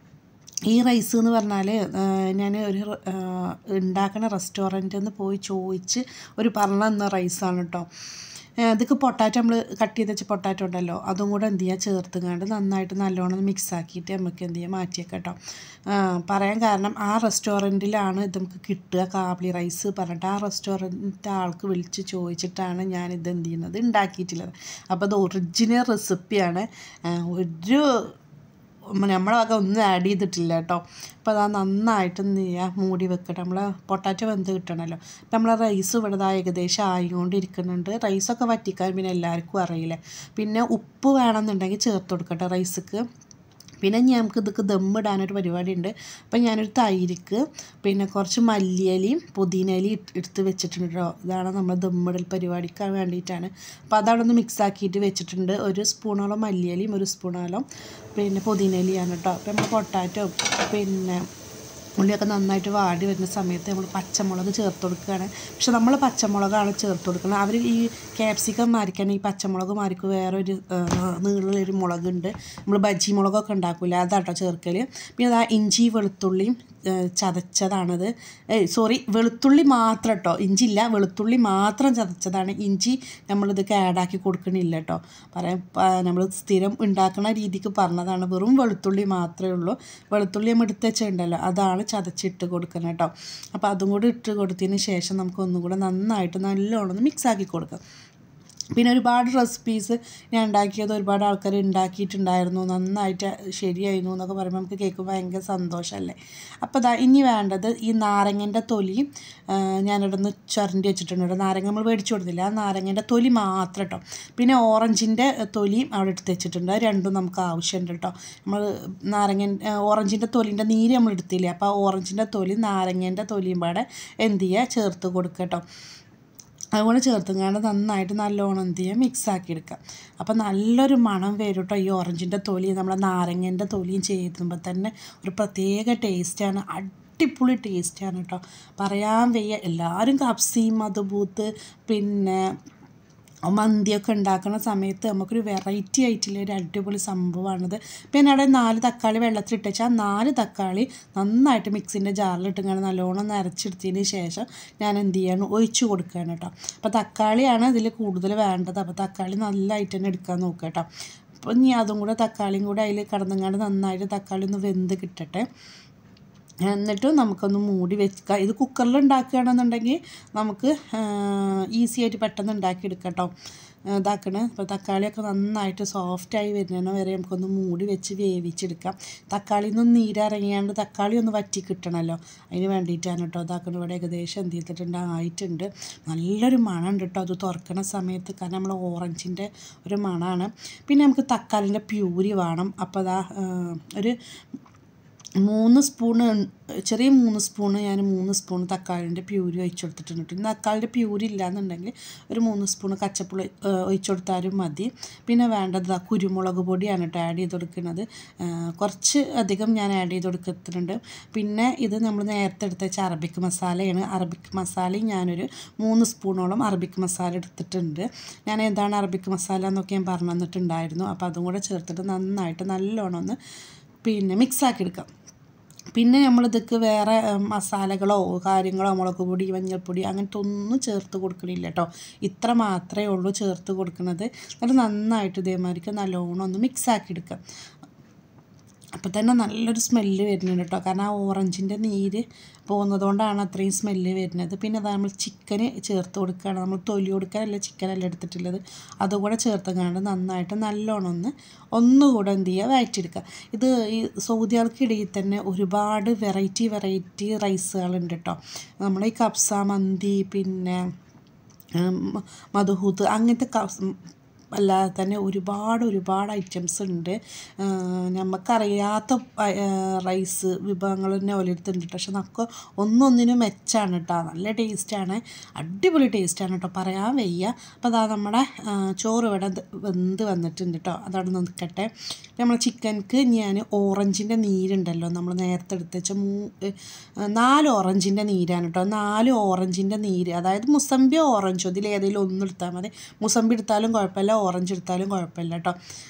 ഈ റൈസ് എന്ന് പറഞ്ഞാൽ ഞാൻ ഒരു ഉണ്ടാക്കുന്ന റെസ്റ്റോറൻറ്റിൽ നിന്ന് പോയി ചോദിച്ച് ഒരു പറഞ്ഞു തന്ന റൈസാണ് കേട്ടോ. ഇതൊക്കെ പൊട്ടാറ്റോ നമ്മൾ കട്ട് ചെയ്ത് വെച്ച പൊട്ടാറ്റോ ഉണ്ടല്ലോ അതും കൂടെ എന്ത് ചെയ്യുക ചേർത്തുകൊണ്ട് നന്നായിട്ട് നല്ലോണം മിക്സ് ആക്കിയിട്ട് നമുക്ക് എന്ത് ചെയ്യുക മാറ്റിയേക്കാം കേട്ടോ. പറയാൻ കാരണം ആ റെസ്റ്റോറൻറ്റിലാണ് ഇത് നമുക്ക് കിട്ടുക കാബ്ലി റൈസ് പറഞ്ഞിട്ട് ആ റെസ്റ്റോറൻറ്റിൻ്റെ ആൾക്ക് വിളിച്ച് ചോദിച്ചിട്ടാണ് ഞാനിത് എന്ത് ചെയ്യുന്നത് ഉണ്ടാക്കിയിട്ടുള്ളത്. അപ്പോൾ അത് ഒറിജിനൽ റെസിപ്പിയാണ്. ഒരു നമ്മളെ വക ഒന്നും ആഡ് ചെയ്തിട്ടില്ല കേട്ടോ. അപ്പോൾ അത് നന്നായിട്ട് എന്ത് ചെയ്യുക മൂടി വെക്കട്ടെ. നമ്മൾ പൊട്ടാറ്റോ വെന്ത് കിട്ടണമല്ലോ. അപ്പം നമ്മൾ റൈസ് ഇവിടെ ഏകദേശം ആയിക്കൊണ്ടിരിക്കുന്നുണ്ട്. റൈസൊക്കെ വറ്റിക്കാൻ പിന്നെ എല്ലാവർക്കും അറിയില്ല. പിന്നെ ഉപ്പ് വേണമെന്നുണ്ടെങ്കിൽ ചേർത്ത് കൊടുക്കട്ടെ റൈസിക്ക്. പിന്നെ നമുക്ക് ഇതൊക്കെ ദമ്മിടാനൊരു പരിപാടി ഉണ്ട്. അപ്പം ഞാനൊരു തൈരിക്ക് പിന്നെ കുറച്ച് മല്ലിയിലയും പുതിനയിലയും എടുത്ത് വെച്ചിട്ടുണ്ട് കേട്ടോ. ഇതാണ് നമ്മൾ ദമ്മിടൽ പരിപാടിക്ക് വേണ്ടിയിട്ടാണ്. അപ്പോൾ അതവിടെ ഒന്ന് മിക്സ് ആക്കിയിട്ട് വെച്ചിട്ടുണ്ട്. ഒരു സ്പൂണോളം മല്ലിയിലയും ഒരു സ്പൂണോളം പിന്നെ പുതിനയിലയാണ് കേട്ടോ. അപ്പോൾ നമ്മൾ പൊട്ടാറ്റോ പിന്നെ ഉള്ളിയൊക്കെ നന്നായിട്ട് വാടി വരുന്ന സമയത്ത് നമ്മൾ പച്ചമുളക് ചേർത്ത് കൊടുക്കുകയാണ്. പക്ഷെ നമ്മൾ പച്ചമുളകാണ് ചേർത്ത് കൊടുക്കുന്നത്. അവർ ഈ ക്യാപ്സിക്കം മാരിക്കാണ് ഈ പച്ചമുളക് മാരിക്ക് വേറൊരു നീളമുള്ളൊരു മുളകുണ്ട്. നമ്മൾ ബജി മുളകൊക്കെ ഉണ്ടാക്കില്ല അതാട്ടോ ചേർക്കൽ. പിന്നെ അതാ ഇഞ്ചി വെളുത്തുള്ളിയും ചതച്ചതാണത്. സോറി വെളുത്തുള്ളി മാത്രം കേട്ടോ, ഇഞ്ചി ഇല്ല, വെളുത്തുള്ളി മാത്രം ചതച്ചതാണ്. ഇഞ്ചി നമ്മളിതൊക്കെ ആഡാക്കി കൊടുക്കണില്ല കേട്ടോ. പറയാം നമ്മൾ സ്ഥിരം ഉണ്ടാക്കുന്ന രീതിക്ക് പറഞ്ഞതാണ്. വെറും വെളുത്തുള്ളി മാത്രമേ ഉള്ളൂ. വെളുത്തുള്ളി നമ്മൾ എടുത്ത് വെച്ചിട്ടുണ്ടല്ലോ അതാണ് ചതച്ചിട്ട് കൊടുക്കണം കേട്ടോ. അപ്പോൾ അതും കൂടി ഇട്ട് കൊടുത്തതിന് ശേഷം നമുക്ക് ഒന്നും കൂടെ നന്നായിട്ട് നല്ലോണം മിക്സ് ആക്കി കൊടുക്കാം. പിന്നെ ഒരുപാട് റെസിപ്പീസ് ഞാൻ ഉണ്ടാക്കിയത് ഒരുപാട് ആൾക്കാർ ഉണ്ടാക്കിയിട്ടുണ്ടായിരുന്നു, നന്നായിട്ട് ശരിയായിരുന്നു എന്നൊക്കെ പറയുമ്പോൾ നമുക്ക് കേൾക്കുമ്പോൾ ഭയങ്കര സന്തോഷമല്ലേ. അപ്പോൾ ഇതാ ഇനി വേണ്ടത് ഈ നാരങ്ങൻ്റെ തൊലി ഞാനിവിടെ നിന്ന് ചുരണ്ടി വെച്ചിട്ടുണ്ട്. നാരങ്ങ നമ്മൾ മേടിച്ചു കൊടുത്തില്ല, ആ നാരങ്ങൻ്റെ തൊലി മാത്രം കേട്ടോ. പിന്നെ ഓറഞ്ചിൻ്റെ തൊലിയും അവിടെ എടുത്ത് വെച്ചിട്ടുണ്ട്. അത് രണ്ടും നമുക്ക് ആവശ്യമുണ്ട് കേട്ടോ. നമ്മൾ നാരങ്ങ ഓറഞ്ചിൻ്റെ തൊലിൻ്റെ നീര് നമ്മൾ എടുത്തില്ലേ, അപ്പോൾ ആ ഓറഞ്ചിൻ്റെ തൊലി നാരങ്ങേൻ്റെ തൊലിയും പാടെ എന്ത് ചെയ്യുക ചേർത്ത് കൊടുക്കുക കേട്ടോ. അതുകൊണ്ട് ചേർത്തുങ്ങാണ്ട് നന്നായിട്ട് നല്ലോണം എന്ത് ചെയ്യുക മിക്സ് ആക്കി എടുക്കുക. അപ്പോൾ നല്ലൊരു മണം വരും കേട്ടോ. ഈ ഓറഞ്ചിൻ്റെ തൊലി നമ്മളെ നാരങ്ങേൻ്റെ തൊലിയും ചേരുമ്പോൾ തന്നെ ഒരു പ്രത്യേക ടേസ്റ്റാണ്. അടിപൊളി ടേസ്റ്റാണ് കേട്ടോ, പറയാൻ വയ്യ. എല്ലാവരും കപ്സി മധുബൂത്ത് പിന്നെ മന്തിയൊക്കെ ഉണ്ടാക്കുന്ന സമയത്ത് നമുക്കൊരു വെറൈറ്റി ആയിട്ടുള്ള ഒരു അടിപൊളി സംഭവമാണിത്. പിന്നെ അവിടെ നാല് തക്കാളി വെള്ളത്തിലിട്ട് വെച്ചാൽ നാല് തക്കാളി നന്നായിട്ട് മിക്സിൻ്റെ ജാറിലിട്ടിങ്ങനെ നല്ലോണം നരച്ചെടുത്തതിന് ശേഷം ഞാൻ എന്ത് ചെയ്യാണ് ഒഴിച്ച് കൊടുക്കുകയാണ് കേട്ടോ. അപ്പോൾ തക്കാളിയാണ് ഇതിൽ കൂടുതൽ വേണ്ടത്. അപ്പോൾ തക്കാളി നല്ലതായിട്ട് തന്നെ എടുക്കാൻ നോക്കുക കേട്ടോ. അപ്പോൾ ഇനി അതും കൂടെ തക്കാളിയും കൂടെ അതിൽ കടന്നങ്ങാണ്ട് നന്നായിട്ട് തക്കാളി ഒന്ന് വെന്ത് കിട്ടട്ടെ. എന്നിട്ട് നമുക്കൊന്ന് മൂടി വെക്കുക. ഇത് കുക്കറിൽ ഉണ്ടാക്കുകയാണെന്നുണ്ടെങ്കിൽ നമുക്ക് ഈസി ആയിട്ട് പെട്ടെന്ന് ഉണ്ടാക്കിയെടുക്കാം കേട്ടോ. ഇതാക്കണേ അപ്പോൾ തക്കാളിയൊക്കെ നന്നായിട്ട് സോഫ്റ്റായി വരുന്നതിന് വരെ നമുക്കൊന്ന് മൂടി വെച്ച് വേവിച്ചെടുക്കാം. തക്കാളിയിൽ നിന്നും നീരിറങ്ങിയാണ്ട് തക്കാളി ഒന്ന് വറ്റി കിട്ടണമല്ലോ, അതിന് വേണ്ടിയിട്ടാണ് കേട്ടോ. ഇതാക്കണം ഇവിടെ ഏകദേശം എന്ത് ചെയ്തിട്ടുണ്ട് ആയിട്ടുണ്ട്. നല്ലൊരു മണമുണ്ട് കേട്ടോ അത് തുറക്കണ സമയത്ത്, കാരണം നമ്മൾ ഓറഞ്ചിൻ്റെ ഒരു മണമാണ്. പിന്നെ നമുക്ക് തക്കാളിൻ്റെ പ്യൂരി വേണം. അപ്പോൾ അതാ ഒരു മൂന്ന് സ്പൂണ് ചെറിയ മൂന്ന് സ്പൂണ് ഞാൻ മൂന്ന് സ്പൂൺ തക്കാളിൻ്റെ പ്യൂരി ഒഴിച്ചു കൊടുത്തിട്ടുണ്ട്. തക്കാളിൻ്റെ പ്യൂരി ഇല്ലയെന്നുണ്ടെങ്കിൽ ഒരു മൂന്ന് സ്പൂണ് കച്ചപ്പുളി ഒഴിച്ചു കൊടുത്താലും മതി. പിന്നെ വേണ്ടത് കുരുമുളക് പൊടിയാണ് കേട്ടോ ആഡ് ചെയ്ത് കൊടുക്കുന്നത്. കുറച്ച് അധികം ഞാൻ ആഡ് ചെയ്ത് കൊടുക്കുന്നുണ്ട്. പിന്നെ ഇത് നമ്മൾ നേരത്തെ എടുത്ത വെച്ച അറബിക് മസാലയാണ്. അറബിക് മസാലയും ഞാനൊരു മൂന്ന് സ്പൂണോളം അറബിക് മസാല എടുത്തിട്ടുണ്ട്. ഞാൻ എന്താണ് അറബിക് മസാല എന്നൊക്കെ ഞാൻ പറഞ്ഞു തന്നിട്ടുണ്ടായിരുന്നു. അപ്പോൾ അതും കൂടെ ചേർത്തിട്ട് നന്നായിട്ട് നല്ലോണം ഒന്ന് പിന്നെ മിക്സാക്കി എടുക്കാം. പിന്നെ നമ്മളിതൊക്കെ വേറെ മസാലകളോ കാര്യങ്ങളോ മുളക് പൊടി മഞ്ഞൾപ്പൊടി അങ്ങനത്തെ ഒന്നും ചേർത്ത് കൊടുക്കണില്ല കേട്ടോ. ഇത്ര മാത്രമേ ഉള്ളൂ ചേർത്ത് കൊടുക്കുന്നത്. എന്നിട്ട് നന്നായിട്ട് ഇതേമാതിരിക്ക് നല്ലോണം ഒന്ന് മിക്സാക്കി എടുക്കാം. അപ്പോൾ തന്നെ നല്ലൊരു സ്മെല്ല് വരുന്നുണ്ട് കേട്ടോ. കാരണം ആ ഓറഞ്ചിൻ്റെ നീര് പോകുന്നതുകൊണ്ടാണ് അത്രയും സ്മെല്ല് വരുന്നത്. പിന്നെ അത് നമ്മൾ ചിക്കന് ചേർത്ത് കൊടുക്കുകയാണ്. നമ്മൾ തൊലി കൊടുക്കാനല്ല ചിക്കനല്ല എടുത്തിട്ടുള്ളത്, അതുകൂടെ ചേർത്തങ്ങാണ്ട് നന്നായിട്ട് നല്ലോണം ഒന്ന് ഒന്നുകൂടെ എന്ത് ചെയ്യുക, വഴറ്റിയെടുക്കുക. ഇത് ഈ സൗദികൾക്കിടയിൽ തന്നെ ഒരുപാട് വെറൈറ്റി വെറൈറ്റി റൈസുകളുണ്ട് കേട്ടോ. നമ്മൾ ഈ കബ്സ, മന്തി, പിന്നെ മധുഹൂത്ത് അങ്ങനത്തെ അല്ലാതെ തന്നെ ഒരുപാട് ഒരുപാട് ഐറ്റംസ് ഉണ്ട്. നമുക്കറിയാത്ത റൈസ് വിഭവങ്ങൾ തന്നെ ഓരോരുത്തരുണ്ട്. പക്ഷെ നമുക്ക് ഒന്നൊന്നിനും മെച്ചാണ് കേട്ടോ. നല്ല ടേസ്റ്റാണ്, അടിപൊളി ടേസ്റ്റാണ് കേട്ടോ, പറയാൻ വയ്യ. അപ്പോൾ അതാ നമ്മുടെ ചോറ് ഇവിടെ വെന്ത് വന്നിട്ടുണ്ട് കേട്ടോ. അതവിടെ നിൽക്കട്ടെ. നമ്മൾ ചിക്കൻക്ക് ഞാൻ ഓറഞ്ചിൻ്റെ നീരുണ്ടല്ലോ, നമ്മൾ നേരത്തെ എടുത്ത് വെച്ച മൂ നാല് ഓറഞ്ചിൻ്റെ നീരാണ് കേട്ടോ. നാല് ഓറഞ്ചിൻ്റെ നീര്, അതായത് മുസംബിയോ ഓറഞ്ചോ ഇതിൽ ഏതെങ്കിലും ഒന്നും എടുത്താൽ മതി. മുസംബി എടുത്താലും കുഴപ്പമില്ല, ഓറഞ്ച് എടുത്താലും കുഴപ്പമില്ല കേട്ടോ.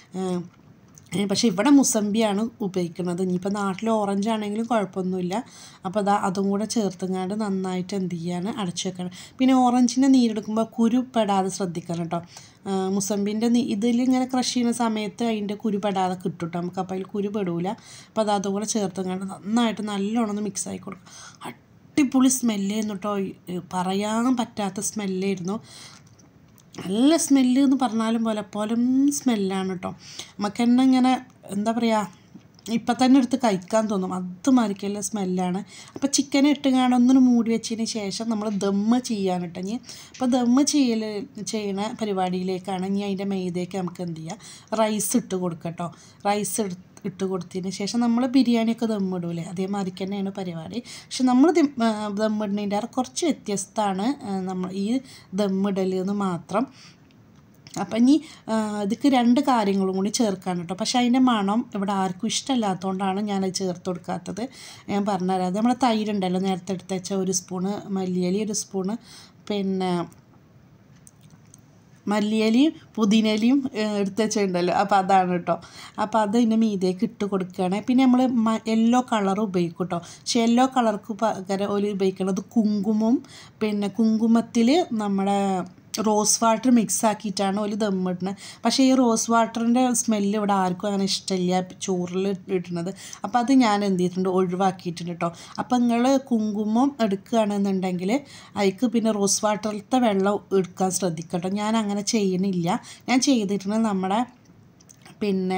പക്ഷേ ഇവിടെ മുസംബിയാണ് ഉപയോഗിക്കുന്നത്. ഇനിയിപ്പോൾ നാട്ടിൽ ഓറഞ്ച് ആണെങ്കിലും കുഴപ്പമൊന്നുമില്ല. അപ്പോൾ അതാ അതും കൂടെ ചേർത്തുങ്ങാണ്ട് നന്നായിട്ട് എന്ത് ചെയ്യാണ്, അടച്ചു വെക്കണം. പിന്നെ ഓറഞ്ചിൻ്റെ നീരെടുക്കുമ്പോൾ കുരു പെടാതെ ശ്രദ്ധിക്കണം കേട്ടോ. മുസംബിൻ്റെ നീ ഇതിലിങ്ങനെ ക്രഷ് ചെയ്യുന്ന സമയത്ത് അതിൻ്റെ കുരു പെടാതെ കിട്ടും കേട്ടോ. നമുക്ക് അപ്പോൾ അതിൽ കുരു പെടില്ല. അപ്പോൾ അത് അതും കൂടെ ചേർത്തുങ്ങാണ്ട് നന്നായിട്ട് നല്ലോണം ഒന്ന് മിക്സ് ആക്കി കൊടുക്കും. അടിപൊളി സ്മെല്ലായിരുന്നു കേട്ടോ, പറയാൻ പറ്റാത്ത സ്മെല്ലായിരുന്നു. നല്ല സ്മെല്ല് എന്ന് പറഞ്ഞാലും പോലെ പോലും സ്മെല്ലാണ് കേട്ടോ. നമുക്ക് തന്നെ ഇങ്ങനെ എന്താ പറയുക, ഇപ്പം തന്നെ എടുത്ത് കഴിക്കാൻ തോന്നും, അതുമാതിരിക്കുള്ള സ്മെല്ലാണ്. അപ്പോൾ ചിക്കൻ ഇട്ടുകാണ്ട് ഒന്നിന് മൂടി വെച്ചതിന് ശേഷം നമ്മൾ ദമ്മ് ചെയ്യാൻ ഇട്ടഞ്ഞ്. അപ്പോൾ ദമ്മ് ചെയ്യൽ ചെയ്യണ പരിപാടിയിലേക്കാണ് ഇനി അതിൻ്റെ മെയ്തേക്ക് നമുക്ക് എന്ത് ചെയ്യുക, റൈസ് ഇട്ട് കൊടുക്കുക കേട്ടോ. റൈസ് എടുത്ത് ഇട്ട് കൊടുത്തതിന് ശേഷം നമ്മൾ ബിരിയാണിയൊക്കെ ദമ്മിടൂലേ, അതേമാതിരി തന്നെയാണ് പരിപാടി. പക്ഷെ നമ്മൾ ദമ്മിടുന്നതിൻ്റെ കുറച്ച് വ്യത്യസ്തമാണ് നമ്മൾ ഈ ദമ്മിടൽ എന്ന് മാത്രം. അപ്പം ഇനി ഇതിക്ക് രണ്ട് കാര്യങ്ങളും കൂടി ചേർക്കാൻ കേട്ടോ. പക്ഷേ അതിൻ്റെ മണം ഇവിടെ ആർക്കും ഇഷ്ടമല്ലാത്തതുകൊണ്ടാണ് ഞാനത് ചേർത്ത് കൊടുക്കാത്തത്. ഞാൻ പറഞ്ഞുതരാം. അത് നമ്മൾ തൈരുണ്ടല്ലോ, നേരത്തെ എടുത്ത് വെച്ച ഒരു സ്പൂണ് മല്ലിയില, ഒരു സ്പൂണ് പിന്നെ മല്ലിയിലയും പുതിനയിലയും എടുത്ത് വെച്ചിട്ടുണ്ടല്ലോ, അപ്പോൾ അതാണ് കേട്ടോ. അപ്പോൾ അത് ഇതിൻ്റെ മീതേക്ക് ഇട്ട് കൊടുക്കുകയാണ്. പിന്നെ നമ്മൾ യെല്ലോ കളർ ഉപയോഗിക്കും കേട്ടോ. പക്ഷേ യെല്ലോ കളർക്ക് പകരം ഒരു ഉപയോഗിക്കുന്നത് കുങ്കുമം, പിന്നെ കുങ്കുമത്തിൽ നമ്മുടെ റോസ് വാട്ടർ മിക്സ് ആക്കിയിട്ടാണ് ഒരു ദമ്മിടുന്നത്. പക്ഷേ ഈ റോസ് വാട്ടറിൻ്റെ സ്മെല്ല് ഇവിടെ ആർക്കും അങ്ങനെ ഇഷ്ടമില്ല ചോറിൽ ഇടുന്നത്. അപ്പോൾ അത് ഞാൻ എന്ത് ചെയ്തിട്ടുണ്ട്, ഒഴിവാക്കിയിട്ടുണ്ട് കേട്ടോ. അപ്പോൾ നിങ്ങൾ കുങ്കുമം എടുക്കുകയാണെന്നുണ്ടെങ്കിൽ അതിക്ക് പിന്നെ റോസ് വാട്ടറിലത്തെ വെള്ളം എടുക്കാൻ ശ്രദ്ധിക്കട്ടോ. ഞാൻ അങ്ങനെ ചെയ്യണില്ല. ഞാൻ ചെയ്തിട്ടുണ്ട് നമ്മുടെ പിന്നെ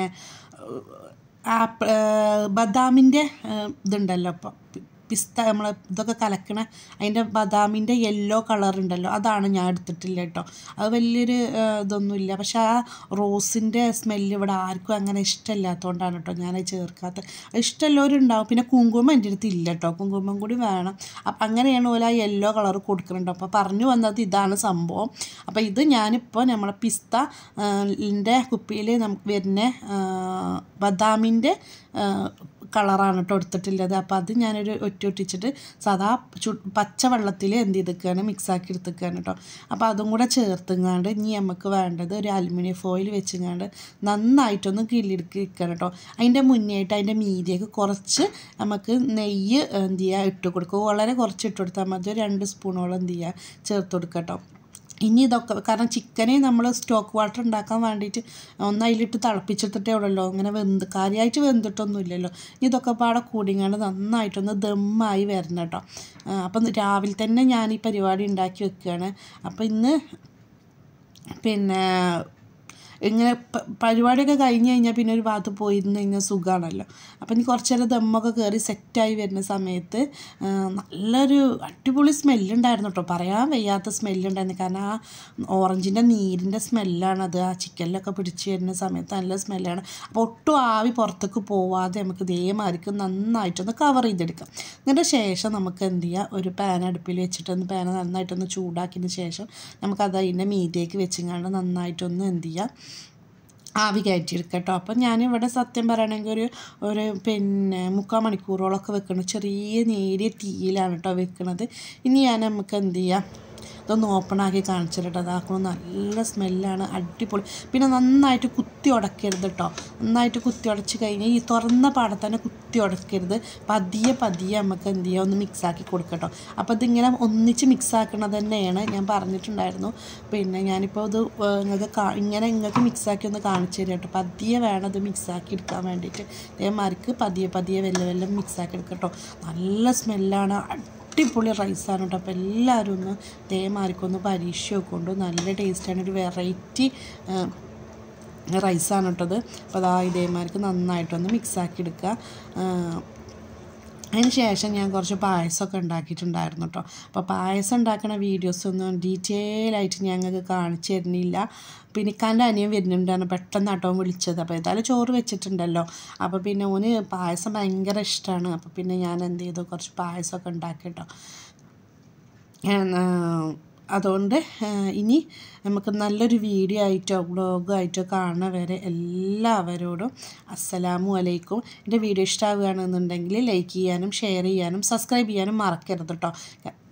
ആപ്പ് ബദാമിൻ്റെ ഇതുണ്ടല്ലോ, അപ്പം പിസ്ത നമ്മൾ ഇതൊക്കെ കലക്കണ അതിൻ്റെ ബദാമിൻ്റെ യെല്ലോ കളർ ഉണ്ടല്ലോ, അതാണ് ഞാൻ എടുത്തിട്ടില്ല കേട്ടോ. അത് വലിയൊരു ഇതൊന്നുമില്ല. പക്ഷെ ആ റോസിൻ്റെ സ്മെല്ല് ഇവിടെ ആർക്കും അങ്ങനെ ഇഷ്ടമില്ലാത്തതുകൊണ്ടാണ് കേട്ടോ ഞാനത് ചേർക്കാത്തത്. ഇഷ്ടമുള്ളവരുണ്ടാവും. പിന്നെ കുങ്കുമം എൻ്റെ അടുത്ത് ഇല്ല കേട്ടോ, കുങ്കുമം കൂടി വേണം. അപ്പം അങ്ങനെയാണ് പോലെ ആ യെല്ലോ കളർ കൊടുക്കുന്നുണ്ട്. അപ്പോൾ പറഞ്ഞു വന്നത് ഇതാണ് സംഭവം. അപ്പോൾ ഇത് ഞാനിപ്പോൾ നമ്മളെ പിസ്ത ൻ്റെ കുപ്പിയിൽ നമുക്ക് വരുന്ന ബദാമിൻ്റെ കളറാണ് കേട്ടോ എടുത്തിട്ടുള്ളത്. അപ്പോൾ അത് ഞാനൊരു ഒറ്റ ഒട്ടിച്ചിട്ട് സാധാ ചു പച്ചവെള്ളത്തിൽ എന്ത് ചെയ്തിരിക്കുകയാണ്, മിക്സാക്കി എടുത്തിരിക്കുകയാണ് കേട്ടോ. അപ്പോൾ അതും കൂടെ ചേർത്തുങ്ങാണ്ട് ഇനി നമുക്ക് വേണ്ടത് ഒരു അലുമിനിയം ഫോയിൽ വെച്ചുങ്ങാണ്ട് നന്നായിട്ടൊന്ന് കിള്ളിയെടുക്കുക വെക്കണം കേട്ടോ. അതിൻ്റെ മുന്നേയായിട്ട് അതിൻ്റെ മീതിയൊക്കെ കുറച്ച് നമുക്ക് നെയ്യ് എന്ത് ചെയ്യുക ഇട്ട് കൊടുക്കുക. വളരെ കുറച്ച് ഇട്ട് കൊടുത്താൽ മതി, രണ്ട് സ്പൂണോളം എന്ത് ചെയ്യുക ചേർത്ത് കൊടുക്കുക കേട്ടോ. ഇനി ഇതൊക്കെ കാരണം ചിക്കനെ നമ്മൾ സ്റ്റോക്ക് വാട്ടർ ഉണ്ടാക്കാൻ വേണ്ടിയിട്ട് ഒന്ന് അതിലിട്ട് തിളപ്പിച്ചെടുത്തിട്ടേ ഉള്ളല്ലോ, അങ്ങനെ വെന്ത് കാര്യമായിട്ട് വെന്തിട്ടൊന്നും ഇല്ലല്ലോ. ഇനി ഇതൊക്കെ പാടെ കൂടിങ്ങാണ്ട് നന്നായിട്ടൊന്ന് ദമ്മായി വരണം കേട്ടോ. അപ്പം രാവിലെ തന്നെ ഞാൻ ഈ പരിപാടി ഉണ്ടാക്കി വെക്കുകയാണ്. അപ്പോൾ ഇന്ന് പിന്നെ ഇങ്ങനെ പരിപാടിയൊക്കെ കഴിഞ്ഞ് കഴിഞ്ഞാൽ പിന്നെ ഒരു ഭാഗത്ത് പോയിരുന്നു കഴിഞ്ഞാൽ സുഖമാണല്ലോ. അപ്പം ഇനി കുറച്ച് നേരം ദമ്മൊക്കെ കയറി സെറ്റായി വരുന്ന സമയത്ത് നല്ലൊരു അടിപൊളി സ്മെല്ലുണ്ടായിരുന്നു കേട്ടോ. പറയാൻ വയ്യാത്ത സ്മെല്ലുണ്ടായിരുന്നു. കാരണം ആ ഓറഞ്ചിൻ്റെ നീരിൻ്റെ സ്മെല്ലാണത് ആ ചിക്കനിലൊക്കെ പിടിച്ച് വരുന്ന സമയത്ത് നല്ല സ്മെല്ലാണ്. അപ്പോൾ ഒട്ടും ആവി പുറത്തേക്ക് പോവാതെ നമുക്ക് ഇതേമാതിരിക്ക് നന്നായിട്ടൊന്ന് കവർ ചെയ്തെടുക്കാം. എന്നിട്ട് ശേഷം നമുക്ക് എന്ത് ചെയ്യുക, ഒരു പാൻ അടുപ്പിൽ വെച്ചിട്ടൊന്ന് പാൻ നന്നായിട്ടൊന്ന് ചൂടാക്കിയതിന് ശേഷം നമുക്കത് അതിൻ്റെ മീതേക്ക് വെച്ചിങ്ങാണ്ട് നന്നായിട്ടൊന്ന് എന്ത് ചെയ്യുക, ആവി കയറ്റിയെടുക്കുക കേട്ടോ. അപ്പം ഞാനിവിടെ സത്യം പറയുകയാണെങ്കിൽ ഒരു ഒരു പിന്നെ മുക്കാൽ മണിക്കൂറോളമൊക്കെ വെക്കണം. ചെറിയ നേരിയ തീയിലാണ് കേട്ടോ വെക്കുന്നത്. ഇനി ഞാൻ നമുക്ക് എന്ത് ചെയ്യാം, ഇതൊന്ന് ഓപ്പണാക്കി കാണിച്ചിട്ട് അതാക്കണം. നല്ല സ്മെല്ലാണ്, അടിപൊളി. പിന്നെ നന്നായിട്ട് കുത്തി ഉടക്കരുത് കേട്ടോ. നന്നായിട്ട് കുത്തി ഉടച്ച് കഴിഞ്ഞാൽ ഈ തുറന്ന പാടത്തന്നെ കുത്തി കുത്തി ഉടക്കരുത്. പതിയെ പതിയെ നമുക്ക് എന്ത് ചെയ്യുക, ഒന്ന് മിക്സാക്കി കൊടുക്കട്ടോ. അപ്പോൾ ഇതിങ്ങനെ ഒന്നിച്ച് മിക്സാക്കണത് തന്നെയാണ് ഞാൻ പറഞ്ഞിട്ടുണ്ടായിരുന്നു. പിന്നെ ഞാനിപ്പോൾ ഇത് നിങ്ങൾക്ക് കാ ഇങ്ങനെ നിങ്ങൾക്ക് മിക്സാക്കി ഒന്ന് കാണിച്ചു തരാം കേട്ടോ. പതിയെ വേണം ഇത് മിക്സാക്കി എടുക്കാൻ വേണ്ടിയിട്ട്. ഇതേമാതിരിക്ക് പതിയെ പതിയെ വെല്ല വെല്ലം മിക്സാക്കി എടുക്കട്ടോ. നല്ല സ്മെല്ലാണ്, അടിപൊളി റൈസാണ് കേട്ടോ. അപ്പോൾ എല്ലാവരും ഒന്ന് ഇതേമാതിരിക്കൊന്ന് പരീക്ഷയൊക്കെ കൊണ്ട് നല്ല ടേസ്റ്റാണ്. ഒരു വെറൈറ്റി റൈസാണ് കേട്ടത്. അപ്പോൾ അതാ ഇതേമാതിരിക്ക് നന്നായിട്ടൊന്ന് മിക്സാക്കി എടുക്കുക. അതിന് ശേഷം ഞാൻ കുറച്ച് പായസമൊക്കെ ഉണ്ടാക്കിയിട്ടുണ്ടായിരുന്നു കേട്ടോ. അപ്പോൾ പായസം ഉണ്ടാക്കുന്ന വീഡിയോസൊന്നും ഡീറ്റെയിൽ ആയിട്ട് ഞങ്ങൾക്ക് കാണിച്ചു തരുന്നില്ല. പിന്നെ ഇക്കാൻ്റെ അനിയൻ വരുന്നുണ്ടാണ്, പെട്ടെന്ന് ആട്ടോ വിളിച്ചത്. അപ്പോൾ ഏതായാലും ചോറ് വെച്ചിട്ടുണ്ടല്ലോ. അപ്പോൾ പിന്നെ ഓന് പായസം ഭയങ്കര ഇഷ്ടമാണ്. അപ്പോൾ പിന്നെ ഞാൻ എന്ത് ചെയ്തു, കുറച്ച് പായസമൊക്കെ ഉണ്ടാക്കി കേട്ടോ. അതുകൊണ്ട് ഇനി നമുക്ക് നല്ലൊരു വീഡിയോ ആയിട്ടോ വ്ളോഗ് ആയിട്ടോ കാണുന്ന വരെ എല്ലാവരോടും അസ്സലാമു അലൈക്കും. എൻ്റെ വീഡിയോ ഇഷ്ടമാവുകയാണെന്നുണ്ടെങ്കിൽ ലൈക്ക് ചെയ്യാനും ഷെയർ ചെയ്യാനും സബ്സ്ക്രൈബ് ചെയ്യാനും മറക്കരുത് കേട്ടോ.